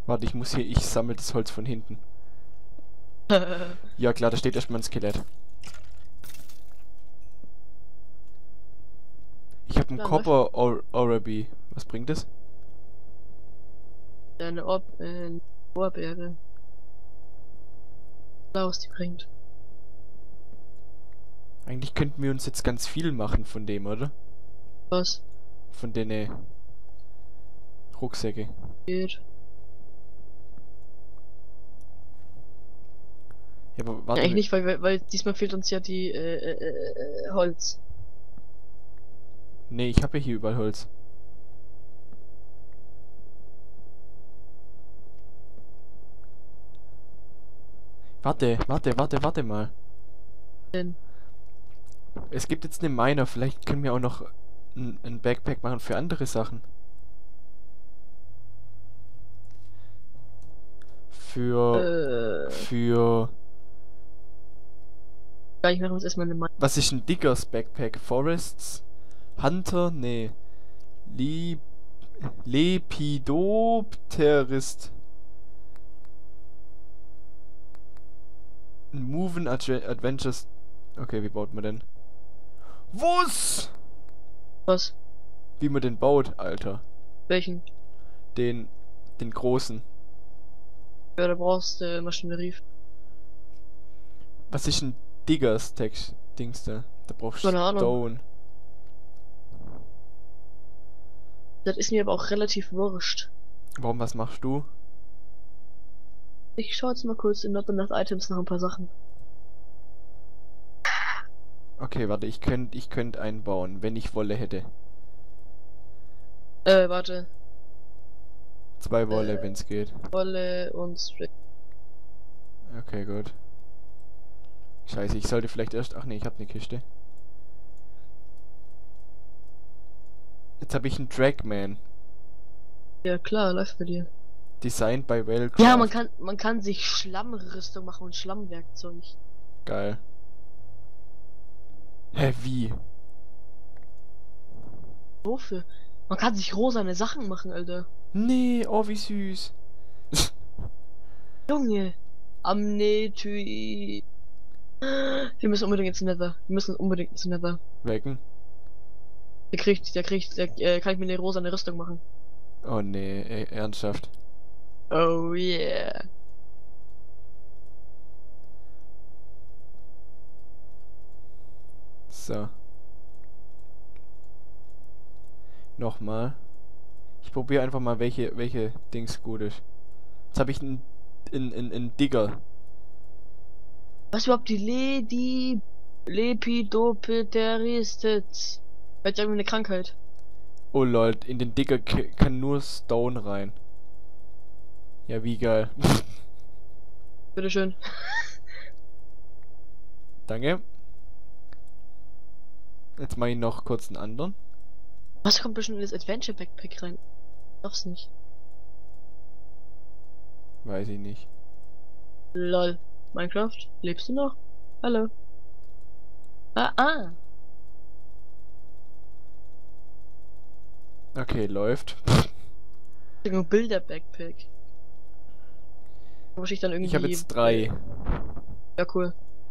Warte, ich sammle das Holz von hinten. Ja klar, da steht erstmal ein Skelett. Ich habe einen Klar, Copper Oraby. Was bringt das? Deine Ohrbeere. Was die bringt. Eigentlich könnten wir uns jetzt ganz viel machen von dem, oder? Was? Von den Rucksäcke. Geht. Ja, aber Ja, warte. eigentlich nicht, weil diesmal fehlt uns ja die Holz. Nee, ich habe ja hier überall Holz. Warte mal. Denn Es gibt jetzt eine Miner, vielleicht können wir auch noch ein Backpack machen für andere Sachen. Für... gleich machen wir uns erstmal eine Meinung. Was ist ein Diggers Backpack? Forests? Hunter? Nee. Li Lepidopterist. Moving Adventures. Okay, wie baut man denn? Was? Was? Wie man den baut, Alter. Welchen? Den großen. Ja, da brauchst du Maschinerie. Was ist ein Diggers Text Dings da? Da brauchst du Keine Ahnung. Stone. Das ist mir aber auch relativ wurscht. Warum, was machst du? Ich schaue jetzt mal kurz in Not Enough Items nach ein paar Sachen. Okay, warte, ich könnt einen bauen, wenn ich Wolle hätte. Warte. 2 Wolle, wenn's geht. Wolle und String. Okay, gut. Scheiße, ich sollte vielleicht erst... Ach nee, ich hab eine Kiste. Jetzt habe ich einen Dragman. Ja klar, läuft bei dir. Designed by Wellcraft. Ja, man kann sich Schlammrüstung machen und Schlammwerkzeug. Geil. Hä, wie? Wofür? Man kann sich rosane Sachen machen, Alter. Nee, oh, wie süß. Junge. Amnetui. Wir müssen unbedingt ins Nether. Wir müssen unbedingt ins Nether. Wecken? Der kann ich mir eine rosane Rüstung machen. Oh nee, ey, ernsthaft. Oh yeah. So. Nochmal. Ich probiere einfach mal, welche Dings gut ist. Jetzt habe ich einen Digger. Was überhaupt die Lepidopteristes? Vielleicht irgendwie eine Krankheit. Oh lol, in den Digger kann nur Stone rein. Ja, wie geil. Bitteschön. Danke. Jetzt mache ich noch kurz einen anderen. Was kommt bestimmt in das Adventure Backpack rein? Darf's nicht. Weiß ich nicht. Lol. Minecraft, lebst du noch? Hallo. Ah. Okay, läuft. Bilder Backpack. Muss ich dann irgendwie. Ich habe jetzt 3. Ja, cool.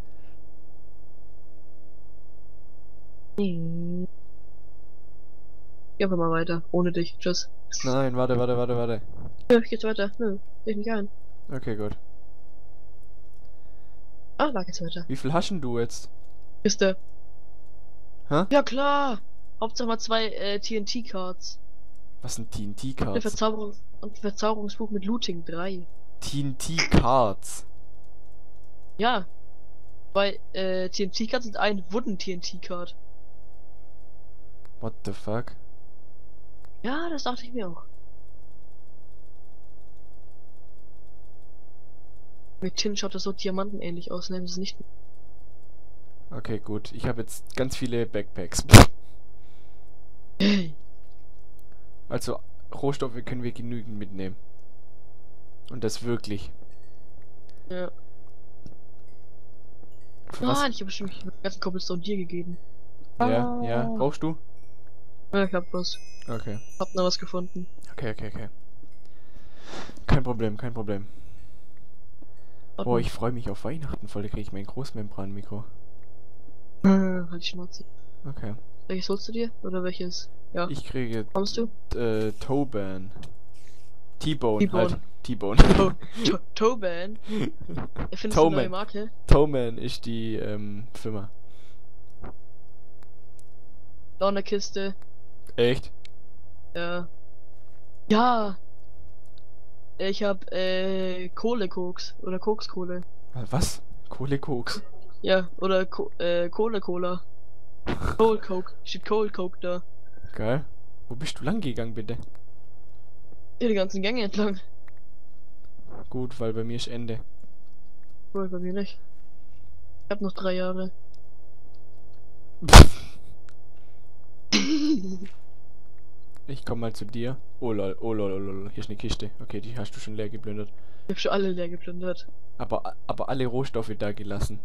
Geh einfach mal weiter. Ohne dich. Tschüss. Nein, warte. Nö, ich geht's weiter. Nö, leg mich ein. Okay, gut. Ah, da geht's weiter. Wie viel hast denn du jetzt? Kiste. Hä? Ja klar. Hauptsache mal 2 TNT-Cards. Was sind Eine TNT-Cards? Und ein Verzauberungsbuch mit Looting 3. TNT-Cards? Ja. Weil TNT-Cards sind ein Wooden TNT-Card. What the fuck? Ja, das dachte ich mir auch. Mit Tin schaut das so diamantenähnlich aus, nehmen sie es nicht. Okay, gut. Ich habe jetzt ganz viele Backpacks. Also, Rohstoffe können wir genügend mitnehmen. Und das wirklich. Ja. Nein, ich habe bestimmt den ganzen Cobblestone dir gegeben. Ja. Brauchst du? Ja, ich hab was. Okay. Hab noch was gefunden. Okay. Kein Problem, kein Problem. Boah, Ordnung. ich freue mich auf Weihnachten voll, da kriege ich mein Großmembran-Mikro. Halt die Schnauze. Okay. Welches holst du dir? Oder welches? Ja. Ich kriege Kommst du? Toban. T-Bone halt. T-Bone. T-Bone. Toban. Findest du eine neue Toman. Marke? Toman ist die Firma. Da eine Kiste. Echt? Ja. Ja. Ich hab Kohlekoks. Oder Kokskohle. Was? Kohlekoks. Ja. Oder Kohle-Cola. Cold Coke. Steht Cold Coke da. Geil. Wo bist du lang gegangen, bitte? Hier die ganzen Gänge entlang. Gut, weil bei mir ist Ende. Cool, bei mir nicht. Ich hab noch 3 Jahre. Ich komm mal zu dir. Oh lol, oh lol, oh lol. Hier ist eine Kiste. Okay, die hast du schon leer geplündert. Ich hab schon alle leer geplündert. Aber alle Rohstoffe da gelassen.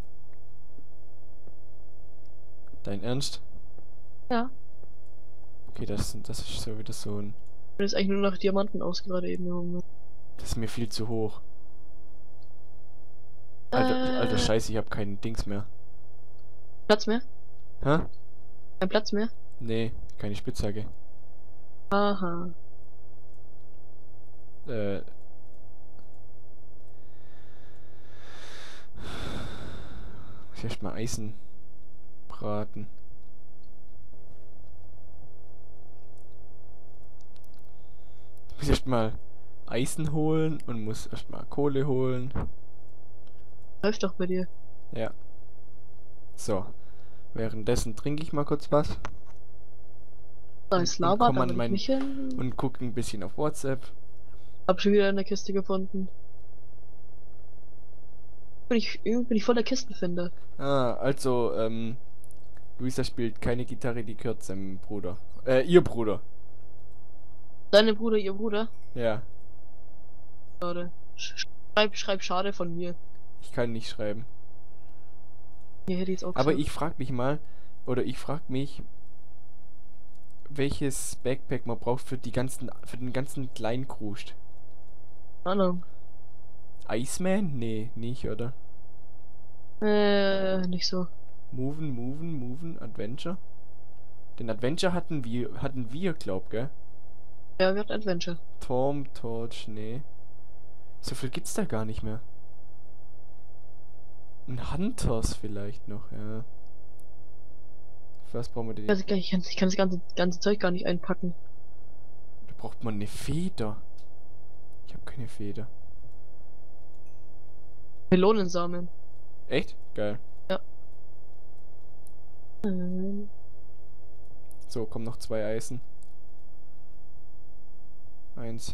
Dein Ernst? Ja. Okay, das ist so wieder so ein... Ich bin jetzt eigentlich nur nach Diamanten aus gerade eben. Junge. Das ist mir viel zu hoch. Alter Scheiße, ich hab keinen Dings mehr. Platz mehr? Hä? Kein Platz mehr? Nee, keine Spitzhacke. Aha. Muss ich erst mal Eisen braten. Muss ich erst mal Eisen holen und muss erst mal Kohle holen. Läuft doch bei dir. Ja. So. Währenddessen trinke ich mal kurz was. Da ist Und Lava, komm da an will ich mein- nicht hin. Und gucke ein bisschen auf WhatsApp. Hab schon wieder eine Kiste gefunden. Irgendwie bin ich voll der Kistenfinder. Ah, also, Luisa spielt keine Gitarre, die gehört seinem Bruder. Ihr Bruder. Deine Bruder, ihr Bruder? Ja. Schade. Schreib schade von mir. Ich kann nicht schreiben. Hier hätte ich's auch Aber gesagt. ich frag mich mal, oder ich frag mich, welches Backpack man braucht für den ganzen kleinen Kruscht. Keine Ahnung. Iceman? Nee, nicht, oder? Nicht so. Moven, Adventure? Den Adventure hatten wir, glaub, gell? Ja, wir hatten Adventure. Torch, nee. So viel gibt's da gar nicht mehr. Ein Hunters vielleicht noch, ja. Für was brauchen wir denn? Ich kann das ganze Zeug gar nicht einpacken. Da braucht man eine Feder. Ich habe keine Feder. Melonensamen. Echt? Geil. So, kommen noch 2 Eisen. 1.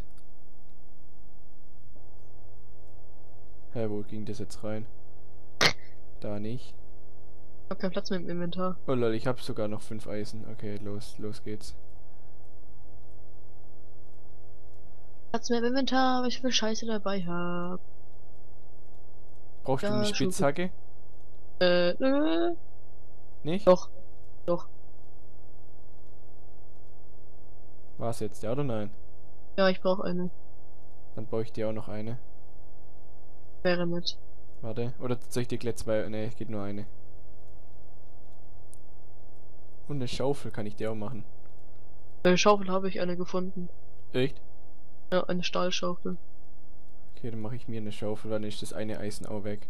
Hä, wo ging das jetzt rein? Da nicht. Ich hab keinen Platz mehr im Inventar. Oh lol, ich habe sogar noch 5 Eisen. Okay, los geht's. Platz mehr im Inventar, weil ich viel Scheiße dabei habe. Brauchst du Ja, eine schon gut. Spitzhacke? Nicht? Doch. Doch. War's jetzt, ja oder nein? Ja, ich brauche eine. Dann brauche ich dir auch noch eine. Wäre nett. Warte. Oder soll ich dir gleich 2? Ne, geht nur eine. Und eine Schaufel kann ich dir auch machen. Schaufel habe ich eine gefunden. Echt? Ja, eine Stahlschaufel. Okay, dann mache ich mir eine Schaufel, dann ist das eine Eisen auch weg.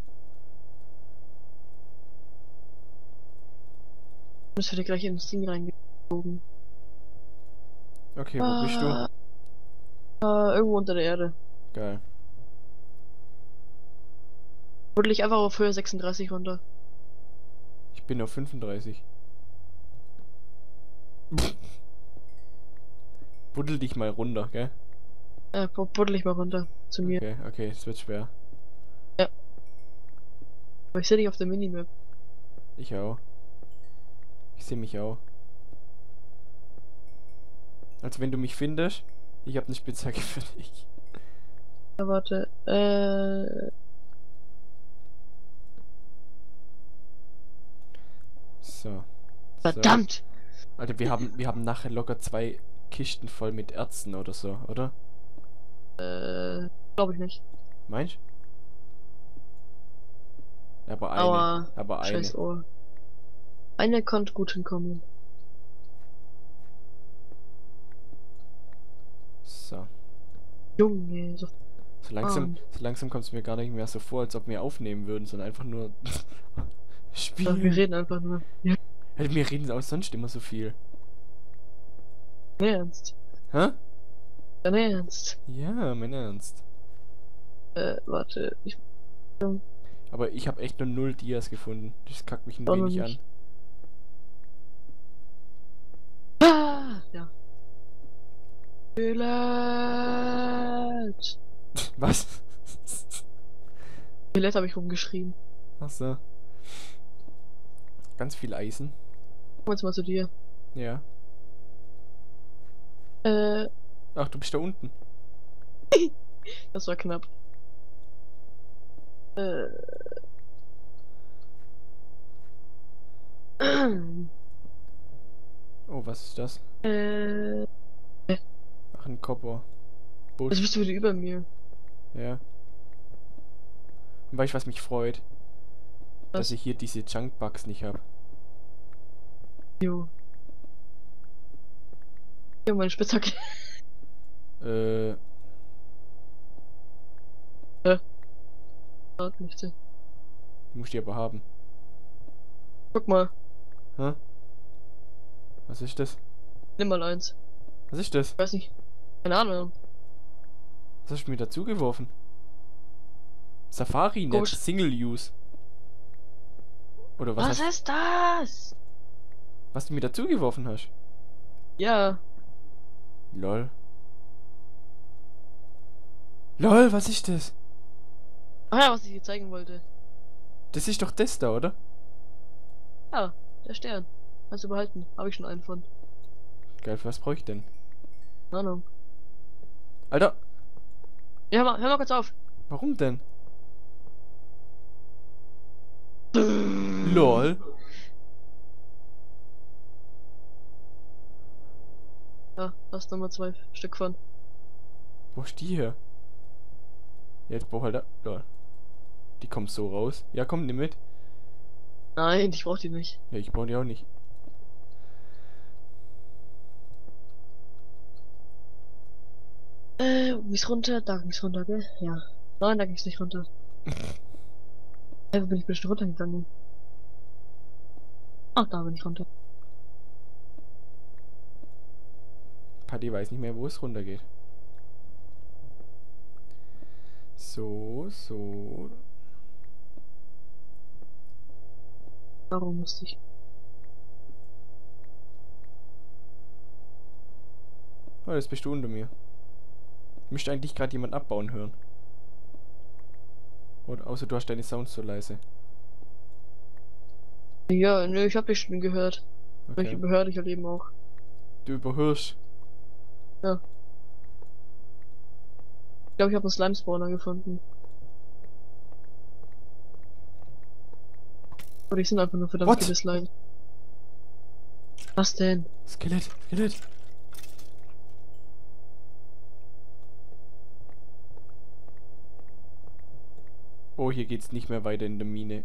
Das wird gleich ins Ding reingezogen. Okay, wo bist du? Irgendwo unter der Erde. Geil. Buddel ich einfach auf Höhe 36 runter. Ich bin auf 35. Buddel dich mal runter, gell? Buddel ich mal runter. Zu mir. Okay, es wird schwer. Aber ich sehe dich auf der Minimap. Ich auch. Ich sehe mich auch. Also wenn du mich findest, ich habe eine Spitzhacke für dich. Ja, warte. So. Verdammt! Alter, wir haben nachher locker 2 Kisten voll mit Erzen oder so, oder? Glaube ich nicht. Meinst du? Aber eine. Aber Aber eine. scheiß Ohr. Eine konnte gut hinkommen. So. Junge, so So langsam kommt es mir gar nicht mehr so vor, als ob wir aufnehmen würden, sondern einfach nur wir spielen. reden einfach nur. Ja, Wir reden auch sonst immer so viel. im Ernst. Hä? Dein Ernst. Ja, mein Ernst. Warte. Ich Aber ich habe echt nur 0 Dias gefunden. Das kackt mich ein Auch noch wenig an. nicht. Ja. Skelett. Was? Skelett habe ich rumgeschrien. Ach so. Ganz viel Eisen. Komm jetzt mal zu dir. Ja. Äh, Ach, du bist da unten. das war knapp. Äh. Oh, was ist das? äh. Ach, ein Kopper. Jetzt Busch. bist du wieder über mir. Ja. Und weißt du, was mich freut? Dass Was? ich hier diese Junkbugs nicht habe. Jo. Jo, meine Spitzhacke. Warte nicht. Musst die aber haben. Guck mal. Hä? Was ist das? Nimm mal eins. Was ist das? Ich weiß nicht. Keine Ahnung. Was hast du mir dazu geworfen? Safari-Net, Komisch. Single-Use. Oder was Was hast, ist das? was du mir dazu geworfen hast? Ja. Lol. Lol, was ist das? Ach ja, was ich dir zeigen wollte. Das ist doch das da, oder? Ja, der Stern. Kannst du behalten. Habe ich schon einen von. Geil, für was brauche ich denn? Keine Ahnung. Alter, Ja, hör mal kurz auf. warum denn? Lol. Ja, das ist Nummer 2 Stück von. Wo ist die her? Ja, jetzt brauch halt da. Lol. Die kommt so raus. Ja, komm, nimm mit. Nein, ich brauch die nicht. Ja, ich brauch die auch nicht. Wo ging's runter? Da ging's runter, gell? Ja. Nein, da ging's nicht runter. Wo bin ich bestimmt runtergegangen? Ach, da bin ich runter. Paddy weiß nicht mehr, wo es runtergeht. So, so. Warum musste ich? Oh, jetzt bist du unter mir. Müsste eigentlich gerade jemand abbauen hören. Oder außer du hast deine Sounds so leise. Ja, nö, ich hab dich schon gehört. Ich Okay. überhöre dich halt eben auch. Du überhörst. Ja. Ich glaube, ich habe einen Slime-Spawner gefunden. Aber die sind einfach nur verdammt What? viele Slime. Was denn? Skelett, Skelett. Oh, hier geht's nicht mehr weiter in der Mine.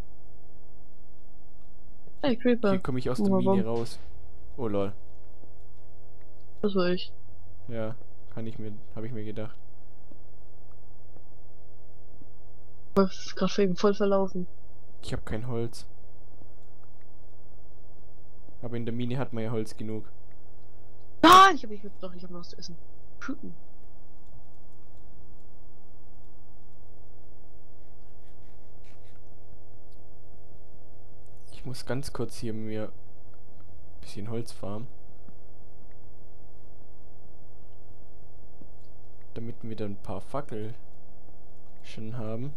Hey, Creeper. Hier komme ich aus der Warum? Mine raus. Oh lol. Das war ich. Ja, habe ich mir gedacht. Gerade eben voll verlaufen. Ich habe kein Holz. Aber in der Mine hat man ja Holz genug. Nein, ich habe noch was zu essen. Puh. Ich muss ganz kurz hier mir ein bisschen Holz farmen. Damit wir dann ein paar Fackel schon haben.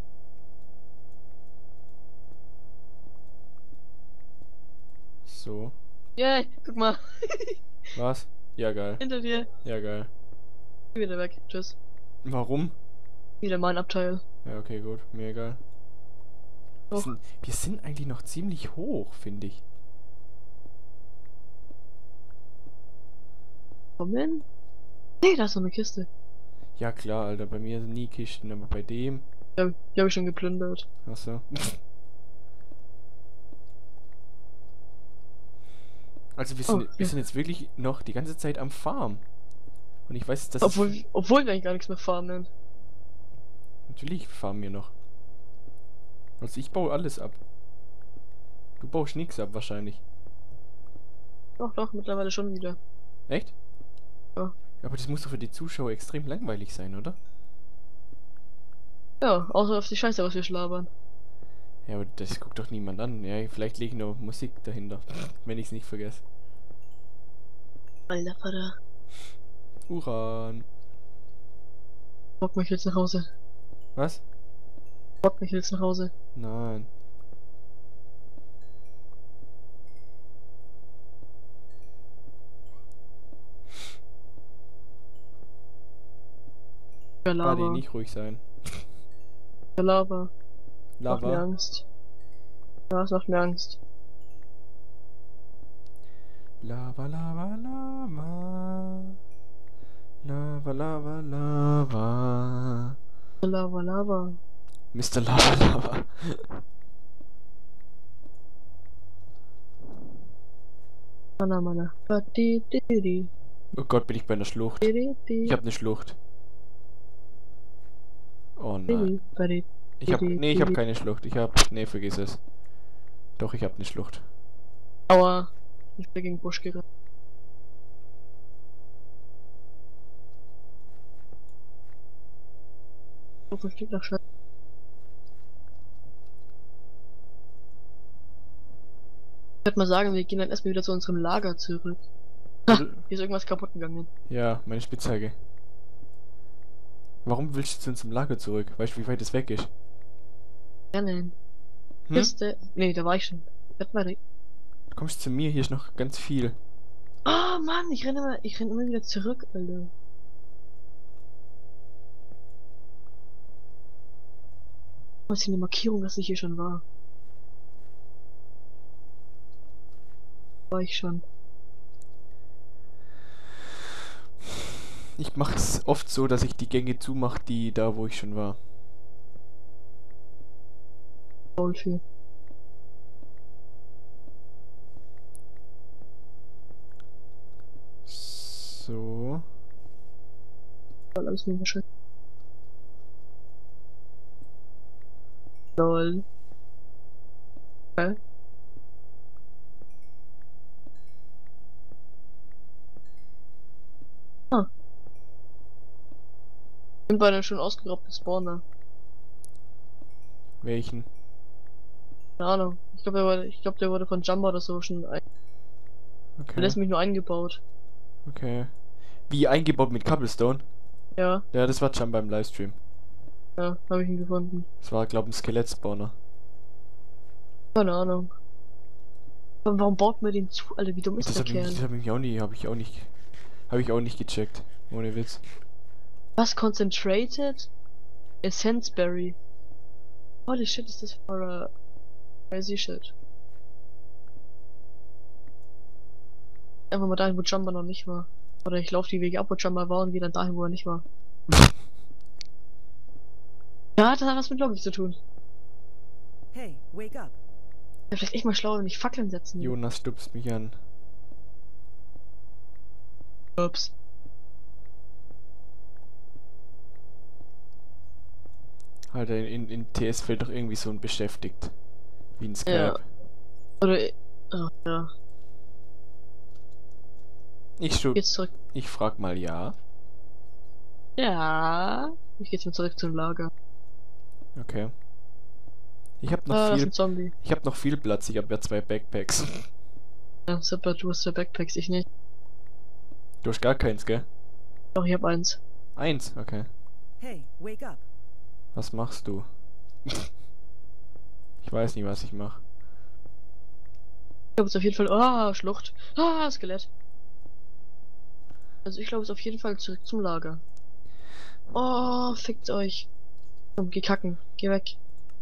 So. Yay, guck mal. Was? Ja, geil. Hinter dir. Ja, geil. Wieder weg. Tschüss. Warum? Wieder mein Abteil. Ja, okay, gut. Mir egal. Doch. Wir sind eigentlich noch ziemlich hoch, finde ich. Kommen? Nee, da ist noch eine Kiste. Ja, Ja klar, Alter, bei mir sind nie Kisten, aber bei dem... Ja, die habe ich schon geplündert. Achso. Also Oh, wir ja. sind jetzt wirklich noch die ganze Zeit am Farm. Und ich weiß, dass es... Obwohl wir eigentlich gar nichts mehr farmen. Natürlich farmen wir noch. Also ich baue alles ab. Du baust nichts ab wahrscheinlich. Doch, mittlerweile schon wieder. Echt? Ja. Aber das muss doch für die Zuschauer extrem langweilig sein, oder? Ja, außer auf die Scheiße, was wir schlabern. Ja, aber das guckt doch niemand an. Ja, vielleicht lege ich noch Musik dahinter, wenn ich es nicht vergesse. Alter Vater. Uran. Bock mich jetzt nach Hause. Was? Bock mich jetzt nach Hause. Nein. Ja, Adi, Lava. nicht ruhig sein. Ja, Lava. Macht mir Lava. Angst. Ja, es macht mir Angst. Lava, lava, lava. Lava, lava, lava. Lava, Lava. Mr. Lava, lava. Mana. Ba-di-di-di. Oh Gott, bin ich bei einer Schlucht. Di-di-di. Ich habe eine Schlucht. Oh nein. Ba-di. Ich habe keine Schlucht. Nee, vergiss es. Doch, ich habe eine Schlucht. Aua. Ich bin gegen Busch gerannt. So viel Stück nach Scheiße. Ich würde mal sagen, wir gehen dann erstmal wieder zu unserem Lager zurück. Ha, hier ist irgendwas kaputt gegangen. Ja, meine Spitzhacke. Warum willst du zu unserem Lager zurück? Weißt du, wie weit es weg ist? Ja, nein. Hm? Kiste. Nee, da war ich schon. Werd mal. Du kommst zu mir, hier ist noch ganz viel. Oh Mann, ich renn immer wieder zurück, Alter. Was ist hier eine Markierung, dass ich hier schon war? War ich schon. Ich mache es oft so, dass ich die Gänge zumache, die da, wo ich schon war. Faul für. So. Voll alles mir wahrscheinlich. Lol. Okay. Ah. Sind bei einem schon ausgeraubten Spawner. Welchen? Keine Ahnung. Ich glaube, der wurde von Jumbo oder so schon Der Okay. lässt mich nur eingebaut. Okay. Wie eingebaut mit Cobblestone? Ja, Ja, das war schon beim Livestream. ja, habe ich ihn gefunden. Das war, glaube ich, ein Skelett-Spawner. Keine Ahnung. Aber warum baut man den zu, Alter? Wie dumm ist der Kerl? Das hab ich auch nie, habe ich auch nicht gecheckt. Ohne Witz. Was? Concentrated? Essence Berry. Holy shit, ist das for a crazy shit. Einfach mal dahin, wo Jumbo noch nicht war. Oder ich laufe die Wege ab, wo Jumbo war und gehe dann dahin, wo er nicht war. Ja, das hat was mit Logik zu tun. Hey, wake up. Ja, vielleicht echt mal schlauer, wenn ich Fackeln setzen will. Jonas stupst mich an. Ups. Alter, in TS fehlt doch irgendwie so ein beschäftigt. Wie ein Skype. Ja. Oder, oh, ja. Jetzt zurück. Ich frag mal ja. Ja. Ich geh jetzt mal zurück zum Lager. Okay. Ich hab Ah, noch das ist viel. ein Zombie. Ich hab noch viel Platz. Ich hab ja 2 Backpacks. Ja, super, du hast 2 Backpacks, ich nicht. Du hast gar keins, gell? Doch, ich hab eins. Eins, okay. Hey, wake up. Was machst du? Ich weiß nicht, was ich mach. Ich glaube es auf jeden Fall. Ah, Schlucht. Ah, Skelett. Also ich glaube es auf jeden Fall zurück zum Lager. Oh, fickt euch. Komm, geh kacken. Geh weg.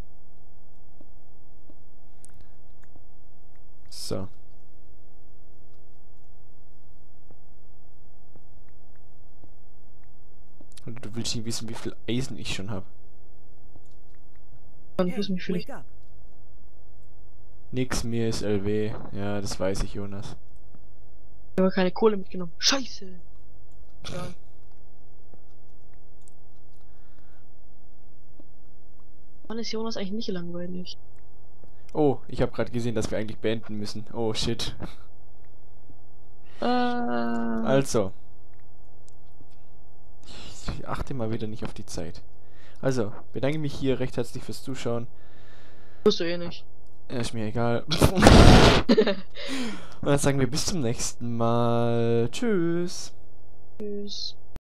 So. Oder du willst nicht wissen, wie viel Eisen ich schon habe. Dann Hey, wissen mich vielleicht. wake up. Nix, mir ist LW. Ja, das weiß ich, Jonas. Ich habe keine Kohle mitgenommen. Scheiße. Ja. Wann ist Jonas eigentlich nicht langweilig? Oh, ich habe gerade gesehen, dass wir eigentlich beenden müssen. Oh, shit. Also. Ich achte mal wieder nicht auf die Zeit. Also, bedanke mich hier recht herzlich fürs Zuschauen. Tust du eh nicht. Ja, ist mir egal. Und dann sagen wir bis zum nächsten Mal. Tschüss. Tschüss.